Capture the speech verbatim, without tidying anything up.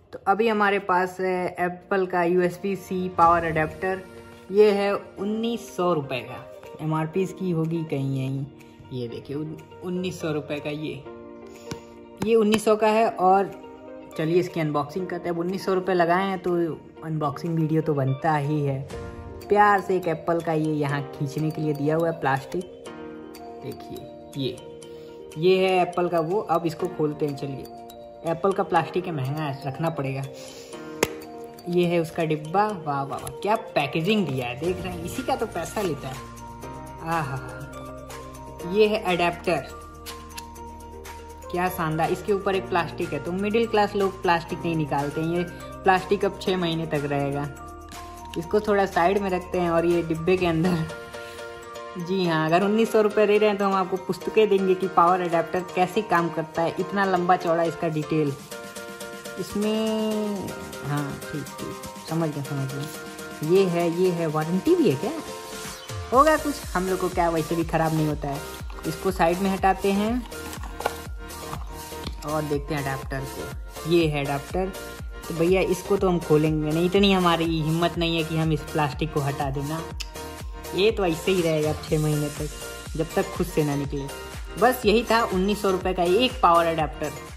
तो अभी हमारे पास है एप्पल का U S B C power adapter. ये है उन्नीस सौ रुपये का, एम आर पी इसकी होगी कहीं यहीं, ये देखिए उन्नीस सौ रुपये का, ये ये उन्नीस सौ का है। और चलिए इसकी अनबॉक्सिंग करते हैं। अब उन्नीस सौ रुपये लगाए हैं तो अनबॉक्सिंग वीडियो तो बनता ही है। प्यार से एक एप्पल का ये यहाँ खींचने के लिए दिया हुआ है प्लास्टिक, देखिए ये ये है एप्पल का वो। अब इसको खोलते हैं, चलिए। एप्पल का प्लास्टिक है, महंगा है, रखना पड़ेगा। ये है उसका डिब्बा, वाह वाह वाह क्या पैकेजिंग दिया है, देख रहे हैं, इसी का तो पैसा लेता है। आहा, ये है अडेप्टर, क्या शानदार। इसके ऊपर एक प्लास्टिक है, तो मिडिल क्लास लोग प्लास्टिक नहीं निकालते हैं। ये प्लास्टिक अब छः महीने तक रहेगा। इसको थोड़ा साइड में रखते हैं और ये डिब्बे के अंदर, जी हाँ, अगर उन्नीस सौ रुपये दे रहे हैं तो हम आपको पुस्तकें देंगे कि पावर अडेप्टर कैसे काम करता है। इतना लंबा चौड़ा इसका डिटेल इसमें, हाँ ठीक ठीक समझ गए समझ गए। ये है ये है वारंटी भी है क्या, होगा कुछ, हम लोग को क्या, वैसे भी ख़राब नहीं होता है। इसको साइड में हटाते हैं और देखते हैं अडेप्टर को। ये है अडेप्टर, तो भैया इसको तो हम खोलेंगे नहीं, इतनी हमारी हिम्मत नहीं है कि हम इस प्लास्टिक को हटा देना। ये तो ऐसे ही रहेगा छः महीने तक, जब तक खुद से ना निकले। बस यही था उन्नीस सौ रुपये का एक पावर अडेप्टर।